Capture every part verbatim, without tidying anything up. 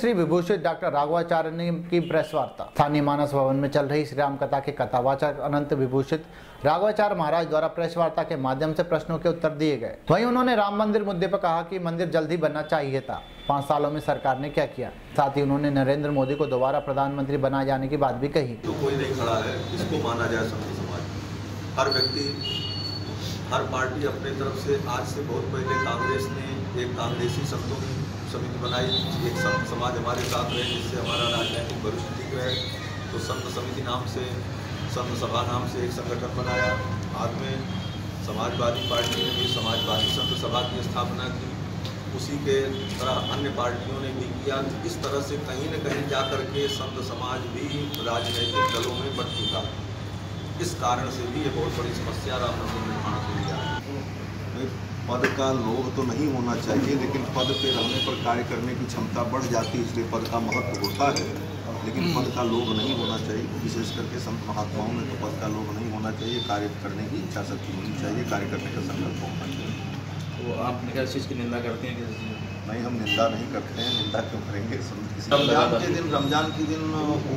श्री विभूषित डॉक्टर राघवाचार्य ने की प्रेस वार्ता। स्थानीय मानस भवन में चल रही श्री राम कथा के कथावाचक अनंत विभूषित राघवाचार्य महाराज द्वारा प्रेस वार्ता के माध्यम से प्रश्नों के उत्तर दिए गए। वहीं उन्होंने राम मंदिर मुद्दे पर कहा कि मंदिर जल्द ही बनना चाहिए था, पाँच सालों में सरकार ने क्या किया। साथ ही उन्होंने नरेंद्र मोदी को दोबारा प्रधानमंत्री बनाए जाने की बात भी कही। तो कोई नहीं खड़ा है, इसको माना जाए संत समाज। हर व्यक्ति, हर पार्टी अपने तरफ से, आज से बहुत पहले कांग्रेस ने एक कांग्रेसी संतों की समिति बनाई, एक संत समाज हमारे साथ रहे, जिससे हमारा राजनीतिक भविष्य ठीक रहे। तो संत समिति नाम से, संत सभा नाम से एक संगठन बनाया। बाद में समाजवादी पार्टी ने भी समाजवादी संत सभा की स्थापना की। उसी के तरह अन्य पार्टियों ने भी किया। इस तरह से कहीं न कहीं जा कर के संत समाज भी राजनीतिक दलों में बढ़ चुका। इस कारण से भी ये बहुत बड़ी समस्या राम मंदिर निर्माण के लिए है। पद का लोभ तो नहीं होना चाहिए, लेकिन पद पे रहने पर कार्य करने की क्षमता बढ़ जाती है, इसलिए पद का महत्व होता है। लेकिन पद का लोभ नहीं होना चाहिए, विशेष करके संत महात्माओं में तो पद का लोभ नहीं होना चाहिए। कार्य करने की इच्छा शक्ति होनी चाहिए, कार्य करने का संकल्प होना चाहिए। तो आप किस चीज़ की निंदा करते हैं? किसी चीज़ नहीं, हम निंदा नहीं करते हैं। निंदा क्यों करेंगे? रमजान के दिन रमजान के दिन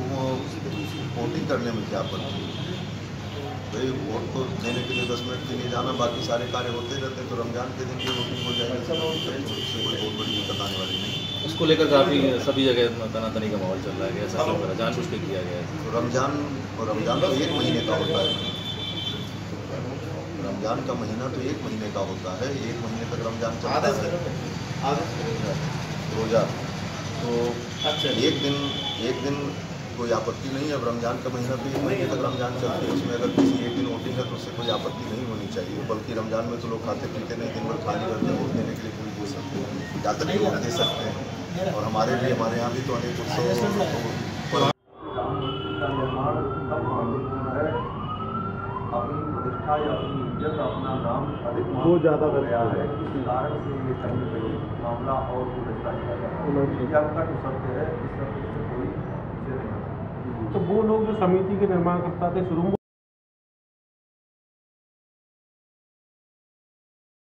वोटिंग करने में क्या आपत्ति है? भाई वोट तो देने के लिए दस मिनट के लिए जाना, बाकी सारे कार्य होते रहते हैं। तो रमजान के दिन भी वोटिंग हो जाएगी, उससे कोई बहुत बड़ी दिक्कत आने वाली नहीं। उसको लेकर काफ़ी सभी जगह तनातनी का माहौल चल रहा है, ऐसा क्यों करा? जानबूझ के किया गया है? तो रमजान रमजान तो एक महीने का होता है। रमजान का महीना तो एक महीने का होता है। एक महीने तक रमजान चलता है, रोजा। तो एक दिन एक दिन कोई आपत्ति नहीं है। अब रमजान का महीना तो एक महीने तक रमजान चलती है, उसमें अगर किसी एक दिन वोटिंग है तो उससे कोई आपत्ति नहीं होनी चाहिए। बल्कि रमजान में तो लोग खाते पीते नहीं, दिन भर खाली रहते हैं। वोट देने के लिए कोई दे सकते हैं, ज़्यादातर नहीं वोट दे सकते हैं। और हमारे भी हमारे यहाँ भी तो अनेक उत्सव अपनी प्रतिष्ठा या अपनी इज्जत, अपना नाम अधिक वो ज़्यादा कर गया है। इस कारण से ये कहीं न कहीं मामला और भ्रष्टाचार कट सत्य है। इस सत्य से कोई। तो वो लोग जो समिति के निर्माण करता थे शुरू